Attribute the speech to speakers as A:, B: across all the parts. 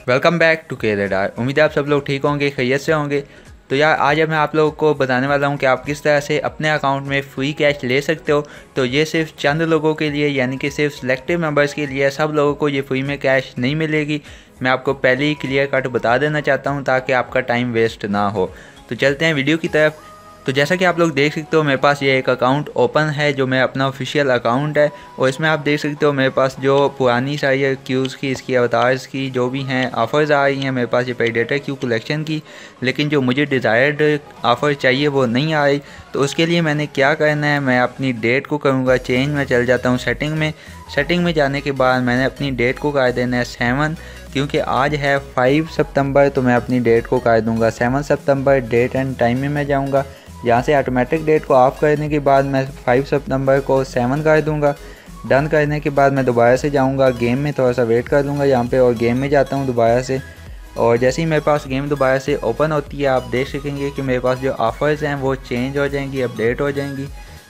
A: Welcome back to K radar. उम्मीद है आप सब लोग ठीक होंगे, खैरियत से होंगे। तो यार आज मैं आप लोगों को बताने वाला हूं कि आप किस तरह से अपने अकाउंट में फ्री कैश ले सकते हो। तो ये सिर्फ चंद लोगों के लिए यानी कि सिर्फ सिलेक्टिव मेंबर्स के लिए, सब लोगों को ये फ्री में कैश नहीं मिलेगी। मैं आपको पहले ही क्लियर कट बता देना चाहता हूँ ताकि आपका टाइम वेस्ट ना हो। तो चलते हैं वीडियो की तरफ। तो जैसा कि आप लोग देख सकते हो मेरे पास ये एक अकाउंट ओपन है जो मैं अपना ऑफिशियल अकाउंट है, और इसमें आप देख सकते हो मेरे पास जो पुरानी सारी क्यूज़ की, इसकी अवतार्स की जो भी हैं ऑफ़र्स आ रही हैं मेरे पास ये प्रेडेटर क्यू कलेक्शन की, लेकिन जो मुझे डिज़ायर्ड ऑफ़र चाहिए वो नहीं आ रही। तो उसके लिए मैंने क्या करना है, मैं अपनी डेट को करूँगा चेंज। मैं चल जाता हूँ सेटिंग में जाने के बाद मैंने अपनी डेट को कर देना है 7, क्योंकि आज है 5 सितंबर। तो मैं अपनी डेट को कर दूँगा 7 सितंबर। डेट एंड टाइम में मैं जाऊँगा, यहाँ से ऑटोमेटिक डेट को ऑफ करने के बाद मैं 5 सितंबर को 7 कर दूँगा। डन करने के बाद मैं दोबारा से जाऊँगा गेम में, थोड़ा सा वेट कर लूँगा यहाँ पे, और गेम में जाता हूँ दोबारा से। और जैसे ही मेरे पास गेम दोबारा से ओपन होती है आप देख सकेंगे कि मेरे पास जो ऑफ़र्स हैं वो चेंज हो जाएंगी, अपडेट हो जाएंगी।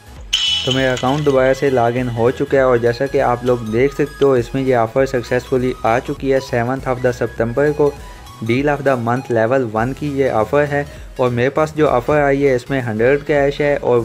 A: तो मेरा अकाउंट दोबारा से लॉगिन हो चुका है, और जैसा कि आप लोग देख सकते हो इसमें ये ऑफ़र सक्सेसफुली आ चुकी है। 7 सितंबर को deal of the month level 1 की ये ऑफ़र है, और मेरे पास जो ऑफ़र आई है इसमें 100 कैश है और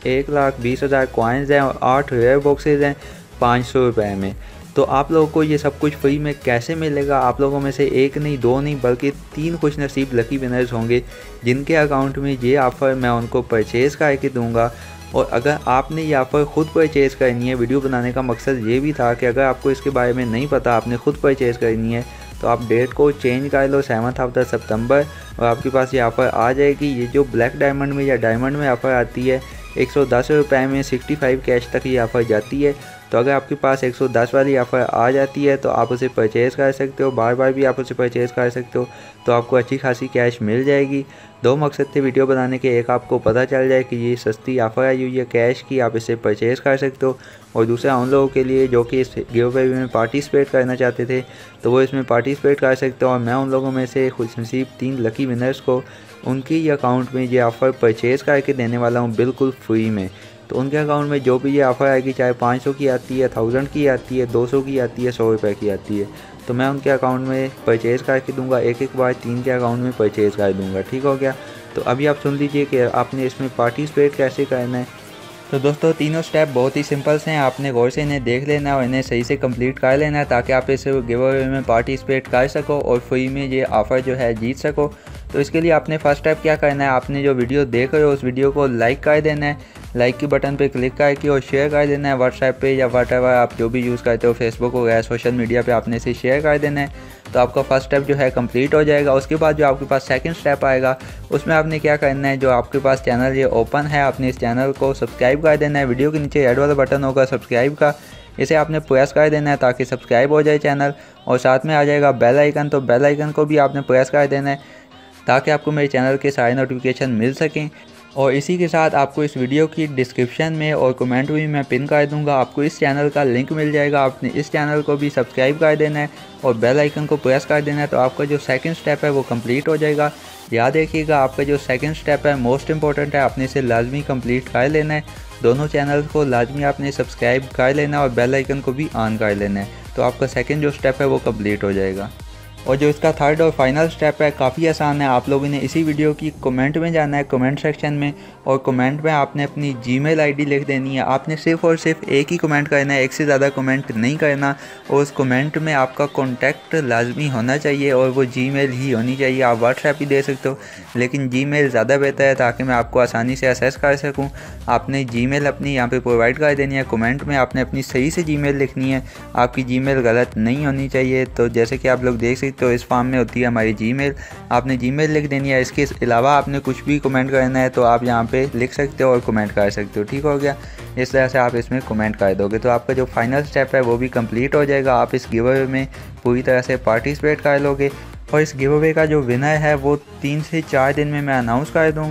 A: 1,20,000 कॉइन्स हैं और 8 रेयर बॉक्सेज हैं 500 रुपये में। तो आप लोगों को ये सब कुछ फ्री में कैसे मिलेगा? आप लोगों में से एक नहीं, दो नहीं, बल्कि 3 खुश नसीब लकी विनर्स होंगे जिनके अकाउंट में ये ऑफ़र मैं उनको परचेज़ करके दूँगा। और अगर आपने ये ऑफ़र ख़ुद परचेज़ करनी है, वीडियो बनाने का मकसद ये भी था कि अगर आपको इसके बारे में नहीं पता, आपने ख़ुद परचेज़ करनी है, तो आप डेट को चेंज कर लो 7 सितंबर, और आपके पास ये ऑफ़र आ जाएगी। ये जो ब्लैक डायमंड में या डायमंड में ऑफ़र आती है 110 रुपये में 65 कैश तक ये ऑफ़र जाती है। तो अगर आपके पास 110 वाली ऑफ़र आ जाती है तो आप उसे परचेज़ कर सकते हो, बार बार भी आप उसे परचेज़ कर सकते हो, तो आपको अच्छी खासी कैश मिल जाएगी। 2 मकसद थे वीडियो बनाने के, एक आपको पता चल जाए कि ये सस्ती ऑफ़र आई हुई है कैश की, आप इसे परचेज़ कर सकते हो, और दूसरा उन लोगों के लिए जो कि इस गिव अवे में पार्टिसिपेट करना चाहते थे तो वो इसमें पार्टिसिपेट कर सकते हो। और मैं उन लोगों में से खुशनसीब 3 लकी विनर्स को उनके ही अकाउंट में ये ऑफ़र परचेज़ करके देने वाला हूँ बिल्कुल फ्री में। तो उनके अकाउंट में जो भी ये ऑफ़र आएगी, चाहे 500 की आती है, 1000 की आती है, 200 की आती है, 100 रुपये की आती है, तो मैं उनके अकाउंट में परचेज़ करके दूंगा। एक बार 3 के अकाउंट में परचेज़ कर दूंगा। ठीक हो गया? तो अभी आप सुन लीजिए कि आपने इसमें पार्टिसिपेट कैसे करना है। तो दोस्तों तीनों स्टेप बहुत ही सिंपल से हैं, आपने गौर से इन्हें देख लेना है और इन्हें सही से कंप्लीट कर लेना है ताकि आप इस गिव अवे में पार्टिसिपेट कर सको और फ्री में ये ऑफ़र जो है जीत सको। तो इसके लिए आपने फर्स्ट स्टेप क्या करना है, आपने जो वीडियो देख रहे हो उस वीडियो को लाइक कर देना है, लाइक के बटन पे क्लिक करके, और शेयर कर देना है व्हाट्सएप पे या व्हाटएवर आप जो भी यूज़ करते हो, फेसबुक वगैरह सोशल मीडिया पे आपने इसे शेयर कर देना है। तो आपका फर्स्ट स्टेप जो है कंप्लीट हो जाएगा। उसके बाद जो आपके पास सेकंड स्टेप आएगा उसमें आपने क्या करना है, जो आपके पास चैनल ये ओपन है आपने इस चैनल को सब्सक्राइब कर देना है। वीडियो के नीचे रेड वाला बटन होगा सब्सक्राइब का, इसे आपने प्रेस कर देना है ताकि सब्सक्राइब हो जाए चैनल, और साथ में आ जाएगा बेल आइकन, तो बेल आइकन को भी आपने प्रेस कर देना है ताकि आपको मेरे चैनल के सारे नोटिफिकेशन मिल सकें। और इसी के साथ आपको इस वीडियो की डिस्क्रिप्शन में और कमेंट में मैं पिन कर दूंगा, आपको इस चैनल का लिंक मिल जाएगा। आपने इस चैनल को भी सब्सक्राइब कर देना है और बेल आइकन को प्रेस कर देना है, तो आपका जो सेकंड स्टेप है वो कंप्लीट हो जाएगा। याद रखिएगा आपका जो सेकंड स्टेप है मोस्ट इंपॉर्टेंट है, आपने इसे लाजमी कंप्लीट कर लेना है। दोनों चैनल को लाजमी आपने सब्सक्राइब कर लेना है और बेल आइकन को भी ऑन कर लेना है, तो आपका सेकंड जो स्टेप है वो कंप्लीट हो जाएगा। और जो इसका थर्ड और फाइनल स्टेप है काफ़ी आसान है। आप लोगों ने इसी वीडियो की कमेंट में जाना है, कमेंट सेक्शन में, और कमेंट में आपने अपनी जीमेल आईडी लिख देनी है। आपने सिर्फ और सिर्फ एक ही कमेंट करना है, एक से ज़्यादा कमेंट नहीं करना, और उस कमेंट में आपका कॉन्टैक्ट लाजमी होना चाहिए और वो जीमेल ही होनी चाहिए। आप व्हाट्सएप ही दे सकते हो लेकिन जीमेल ज़्यादा बेहतर है ताकि मैं आपको आसानी से असेस कर सकूँ। आपने जीमेल अपनी यहाँ पर प्रोवाइड कर देनी है, कमेंट में आपने अपनी सही से जीमेल लिखनी है, आपकी जीमेल गलत नहीं होनी चाहिए। तो जैसे कि आप लोग देख सकते तो इस फॉर्म में होती है हमारी जीमेल, आपने जीमेल लिख देनी है। इसके अलावा आपने कुछ भी कमेंट करना है तो आप यहाँ पे लिख सकते हो और कमेंट कर सकते हो। ठीक हो गया? इस तरह से आप इसमें कमेंट कर दोगे तो आपका जो फाइनल स्टेप है वो भी कंप्लीट हो जाएगा। आप इस गिव अवे में पूरी तरह से पार्टिसिपेट कर लोगे, और इस गिव अवे का जो विनर है वो 3 से 4 दिन में मैं अनाउंस कर दूँगा।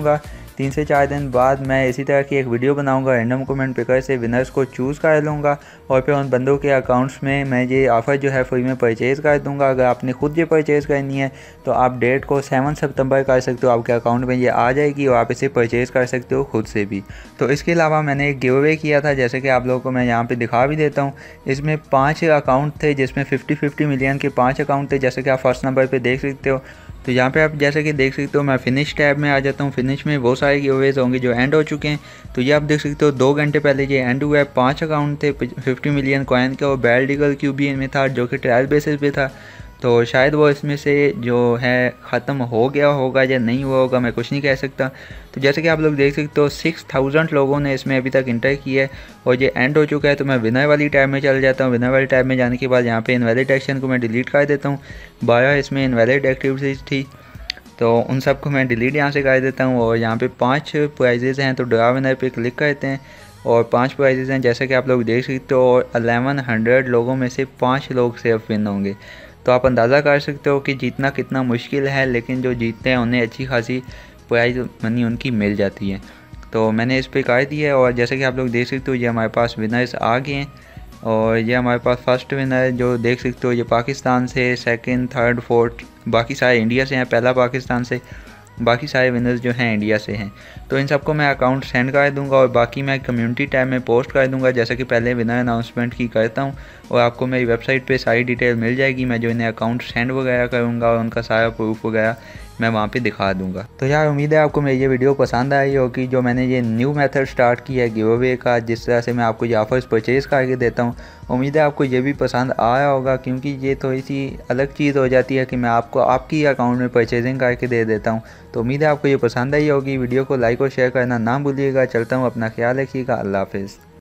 A: 3 से 4 दिन बाद मैं इसी तरह की एक वीडियो बनाऊंगा, रैंडम कमेंट पिकर से विनर्स को चूज़ कर लूँगा और फिर उन बंदों के अकाउंट्स में मैं ये ऑफ़र जो है फ्री में परचेज़ कर दूँगा। अगर आपने खुद ये परचेज़ करनी है तो आप डेट को 7 सितंबर कर सकते हो, आपके अकाउंट में ये आ जाएगी और आप इसे परचेज़ कर सकते हो खुद से भी। तो इसके अलावा मैंने एक गिव अवे किया था, जैसे कि आप लोगों को मैं यहाँ पे दिखा भी देता हूँ। इसमें 5 अकाउंट थे जिसमें 50-50 मिलियन के 5 अकाउंट थे, जैसे कि आप फर्स्ट नंबर पे देख सकते हो। तो यहाँ पे आप जैसे कि देख सकते हो मैं फिनिश टैब में आ जाता हूँ। फिनिश में बहुत सारे गिव अवेज होंगे जो एंड हो चुके हैं। तो ये आप देख सकते हो 2 घंटे पहले ये एंड हुआ है। 5 अकाउंट थे 50 मिलियन कॉइन के और बैरडिगल क्यूब भी इनमें था जो कि ट्रायल बेसिस पे था। तो शायद वो इसमें से जो है ख़त्म हो गया होगा या नहीं हुआ होगा, मैं कुछ नहीं कह सकता। तो जैसे कि आप लोग देख सकते हो 6000 लोगों ने इसमें अभी तक इंटर किया है और ये एंड हो चुका है। तो मैं विनर वाली टैब में चल जाता हूँ। विनर वाली टैब में जाने के बाद यहाँ पे इनवैलिड एक्शन को मैं डिलीट कर देता हूँ। 12 इसमें इनवैलिड एक्टिविटीज़ थी तो उन सब को मैं डिलीट यहाँ से कर देता हूँ। और यहाँ पे 5 प्राइजेज़ हैं तो ड्रा विनर पे क्लिक करते हैं और 5 प्राइजेज़ हैं जैसे कि आप लोग देख सकते हो। और 1100 लोगों में से 5 लोग सिर्फ विन होंगे। तो आप अंदाज़ा कर सकते हो कि जीतना कितना मुश्किल है, लेकिन जो जीतते हैं उन्हें अच्छी खासी प्राइज मनी उनकी मिल जाती है। तो मैंने इस पर कर दिया है और जैसे कि आप लोग देख सकते हो ये हमारे पास विनर्स आ गए हैं। और ये हमारे पास फर्स्ट विनर जो देख सकते हो ये पाकिस्तान से, सेकंड, थर्ड, फोर्थ बाकी सारे इंडिया से हैं। पहला पाकिस्तान से, बाकी सारे विनर्स जो हैं इंडिया से हैं। तो इन सबको मैं अकाउंट सेंड कर दूंगा और बाकी मैं कम्युनिटी टैब में पोस्ट कर दूंगा जैसे कि पहले विनर अनाउंसमेंट की करता हूं। और आपको मेरी वेबसाइट पे सारी डिटेल मिल जाएगी। मैं जो इन्हें अकाउंट सेंड वगैरह करूँगा और उनका सारा प्रूफ वगैरह मैं वहाँ पे दिखा दूंगा। तो यार उम्मीद है आपको मेरी ये वीडियो पसंद आई होगी। जो मैंने ये न्यू मेथड स्टार्ट किया है गिव अवे का, जिस तरह से मैं आपको ये ऑफर्स परचेज़ करके देता हूँ, उम्मीद है आपको ये भी पसंद आया होगा। क्योंकि ये थोड़ी सी अलग चीज़ हो जाती है कि मैं आपको आपकी अकाउंट में परचेजिंग करके दे देता हूँ। तो उम्मीद है आपको ये पसंद आई होगी। वीडियो को लाइक और शेयर करना ना भूलिएगा। चलता हूँ, अपना ख्याल रखिएगा। अल्लाह हाफिज़।